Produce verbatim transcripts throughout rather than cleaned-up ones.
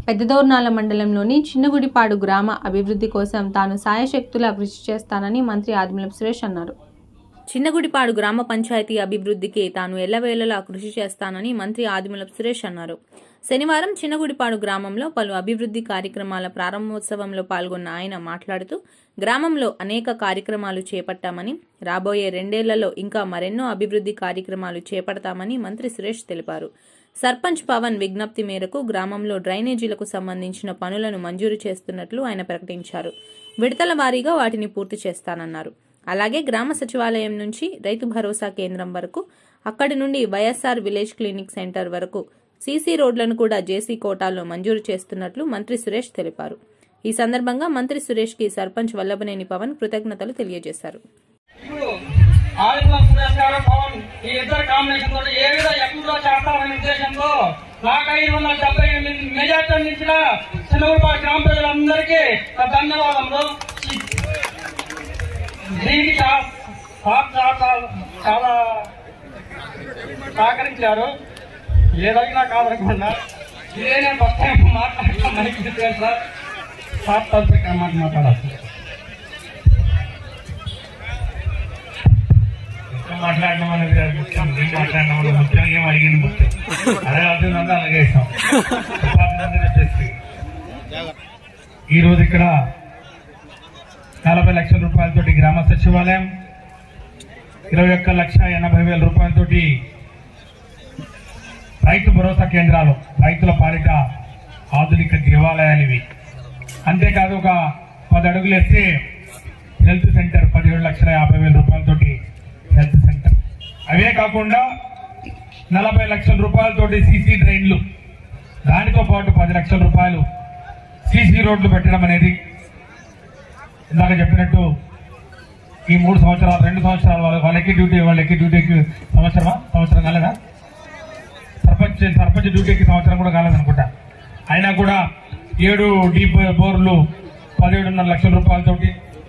పెద్దదోర్నాల మండలంలోని చిన్నగుడిపాడు గ్రామ అభివృద్ధి కోసం తాను సాయశక్తులా కృషి చేస్తానని మంత్రి ఆదిమూలపు సురేష్ అన్నారు. చిన్నగుడిపాడు గ్రామ పంచాయతీ అభివృద్ధికి తాను ఎల్లవేళలా కృషి చేస్తానని మంత్రి ఆదిమూలపు సురేష్ అన్నారు. శనివారం చిన్నగుడిపాడు గ్రామంలో పలు అభివృద్ధి కార్యక్రమాల ప్రారంభోత్సవంలో పాల్గొన్న ఆయన మాట్లాడుతూ గ్రామంలో అనేక కార్యక్రమాలు చేపట్టామని, రాబోయే రెండేళ్లలో ఇంకా మరెన్నో అభివృద్ధి కార్యక్రమాలు చేపడతామని మంత్రి సురేష్ తెలిపారు. సర్పంచ్ పవన్ విజ్ఞప్తి మేరకు గ్రామంలో డ్రైనేజీలకు సంబంధించిన పనులను మంజూరు చేస్తున్నట్లు ఆయన ప్రకటించారు. విడతల వారీగా వాటిని పూర్తి చేస్తానన్నారు. అలాగే గ్రామ సచివాలయం నుంచి రైతు భరోసా కేంద్రం వరకు, అక్కడి నుండి వైఎస్ఆర్ విలేజ్ క్లినిక్ సెంటర్ వరకు సీసీ రోడ్లను కూడా జేసీ కోటాలో మంజూరు చేస్తున్నట్లు మంత్రి సురేష్ తెలిపారు. ఈ సందర్భంగా మంత్రి సురేష్ కి సర్పంచ్ వల్లభనేని పవన్ కృతజ్ఞతలు తెలియజేశారు. చాలా సహకరించారు. ఏదైనా కాదనకుండా ఇదే నేను ఫస్ట్ టైం మాట్లాడతాను. సార్ సార్ తరఫున మాట మాట్లాడాలి మాట్లాడడం అనేది మాట్లాడడం అనేది ముఖ్యంగా ఏం అడిగింది అదే అవుతుందంటే అలాగే ఇస్తాం. ఈ రోజు ఇక్కడ నలభై లక్షల రూపాయలతోటి గ్రామ సచివాలయం, ఇరవై ఒక్క లక్ష ఎనభై వేల రూపాయలతోటి రైతు భరోసా కేంద్రాలు, రైతుల పాలిట ఆధునిక దేవాలయాలు ఇవి. అంతేకాదు ఒక పది అడుగులు వేస్తే హెల్త్ సెంటర్ పదిహేడు లక్షల యాభై వేల రూపాయలతోటి హెల్త్ సెంటర్. అవే కాకుండా నలభై లక్షల రూపాయలతోటి సీసీ డ్రైన్లు, దానితో పాటు పది లక్షల రూపాయలు సీసీ రోడ్లు పెట్టడం అనేది ఇందాక చెప్పినట్టు ఈ మూడు సంవత్సరాలు రెండు సంవత్సరాలు వాళ్ళ వాళ్ళకి డ్యూటీ వాళ్ళకి డ్యూటీకి సంవత్సరమా సంవత్సరం కాలేదా? సర్పంచ్ సర్పంచ్ డ్యూటీకి సంవత్సరం కూడా కాలేదనుకుంటా. అయినా కూడా ఏడు డీప్ బోర్లు పదిహేడున్నర లక్షల రూపాయలతోటి,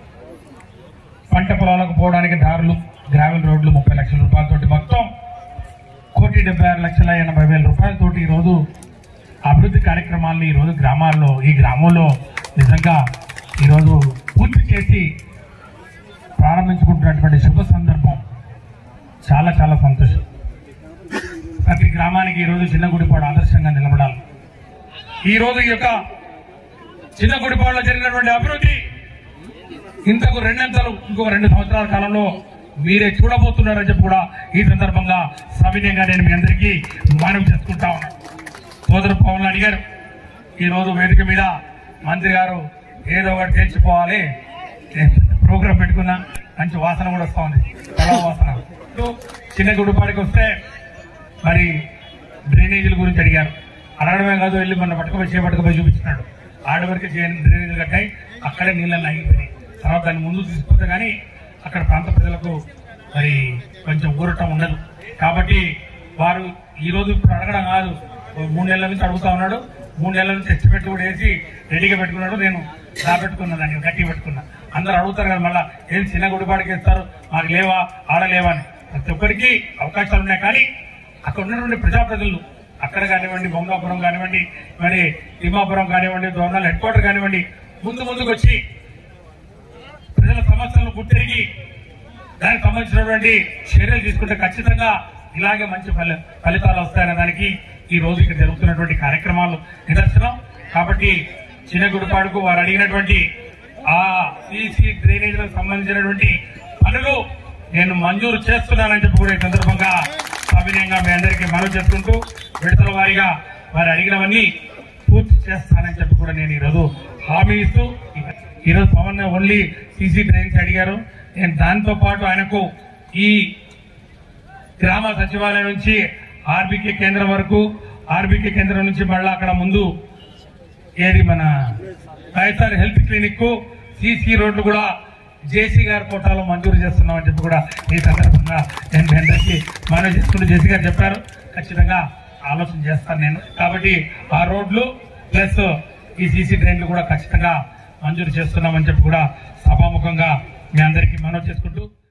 పంట పొలాలకు పోవడానికి దారులు గ్రావెల్ రోడ్లు ముప్పై లక్షల రూపాయలతోటి, మొత్తం కోటి డెబ్బై ఆరు లక్షల ఎనభై వేల రూపాయలతోటి ఈరోజు అభివృద్ధి కార్యక్రమాలను ఈరోజు గ్రామాల్లో ఈ గ్రామంలో నిజంగా ఈరోజు పూర్తి చేసి ప్రారంభించుకుంటున్నటువంటి శుభ సందర్భం. చాలా చాలా సంతోషం. ప్రతి గ్రామానికి ఈరోజు చిన్నగుడిపాడు ఆదర్శంగా నిలబడాలి. ఈరోజు ఈ యొక్క చిన్నగుడిపాడులో జరిగినటువంటి అభివృద్ధి ఇంతకు రెండంతలు ఇంకొక రెండు సంవత్సరాల కాలంలో మీరే చూడబోతున్నారని చెప్పి కూడా ఈ సందర్భంగా సవినయంగా నేను మీ అందరికీ మనవి చేసుకుంటా ఉన్నాను. సోదరు పవన్ అడిగారు, ఈరోజు వేదిక మీద మంత్రి గారు ఏదో ఒకటి తెచ్చిపోవాలి, ప్రోగ్రాం పెట్టుకున్నా మంచి వాసన కూడా వస్తా ఉంది, పొలం వాసన. చిన్నగుడిపాడికి వస్తే మరి డ్రైనేజీల గురించి అడిగారు. అడగడమే కాదు, వెళ్ళి మొన్న పట్టుకుపోయి చేపట్టుకుపోయి చూపించినాడు. ఆడవరకు డ్రైనేజీలు కట్టాయి, అక్కడే నీళ్ళని ఆగిపోయినాయి. తర్వాత దాన్ని ముందు తీసుకుంటే కానీ అక్కడ ప్రాంత ప్రజలకు మరి కొంచెం ఊరటం ఉండదు. కాబట్టి వారు ఈ రోజు ఇప్పుడు అడగడం కాదు, మూడు నెలల నుంచి అడుగుతా ఉన్నాడు. మూడు నెలల నుంచి తెచ్చిపెట్టి కూడా వేసి రెడీగా పెట్టుకున్నాడు. నేను రాబెట్టుకున్నా, దాన్ని గట్టి పెట్టుకున్నా. అందరూ అడుగుతారు కదా మళ్ళా, ఏం చిన్న గుడిపాడికి ఇస్తారు, మాకు లేవా ఆడలేవా అని. ప్రతి ఒక్కరికి అవకాశాలు ఉన్నాయి. కానీ అక్కడ ఉన్నటువంటి ప్రజాప్రతినిధులు, అక్కడ కానివ్వండి, బొంగాపురం కానివ్వండి, మరి తిమ్మాపురం కానివ్వండి, దోర్నాల్ హెడ్ క్వార్టర్ కానివ్వండి, ముందు ముందుకు వచ్చి ప్రజల సమస్యలను గుర్తిరిగి దానికి సంబంధించినటువంటి చర్యలు తీసుకుంటే ఖచ్చితంగా ఇలాగే మంచి ఫలితాలు వస్తాయనే దానికి ఈ రోజు ఇక్కడ జరుగుతున్నటువంటి కార్యక్రమాలు నిదర్శనం. కాబట్టి చిన్నగుడిపాడుకు వారు అడిగినటువంటి ఆ సీసీ డ్రైనేజీలకు సంబంధించినటువంటి పనులు నేను మంజూరు చేస్తున్నానని చెప్పి కూడా ఈ సందర్భంగా సవినయంగా మీ అందరికీ మనవి చేసుకుంటూ విడతల వారీగా వారు అడిగినవన్నీ పూర్తి చేస్తానని చెప్పి కూడా నేను ఈరోజు హామీ ఇస్తూ, ఈరోజు పవన్ ఓన్లీ సీసీ డ్రైన్స్ అడిగారు. నేను దాంతో పాటు ఆయనకు ఈ గ్రామ సచివాలయం నుంచి ఆర్బీకే కేంద్రం వరకు, ఆర్బీకే కేంద్రం నుంచి మళ్ళా అక్కడ ముందు ఏది మన వైఎస్ఆర్ హెల్త్ క్లినిక్ కు సీసీ రోడ్లు కూడా జేసీ గారి కోటాలో మంజూరు చేస్తున్నామని చెప్పి కూడా ఈ సందర్భంగా నేను అందరికీ మనవి చేసుకుంటూ జేసీ గారు చెప్పారు, ఖచ్చితంగా ఆలోచన చేస్తాను నేను. కాబట్టి ఆ రోడ్లు ప్లస్ ఈ సీసీ డ్రైన్లు కూడా ఖచ్చితంగా మంజూరు చేస్తున్నామని చెప్పి కూడా సభాముఖంగా మీ అందరికీ మనవి చేసుకుంటూ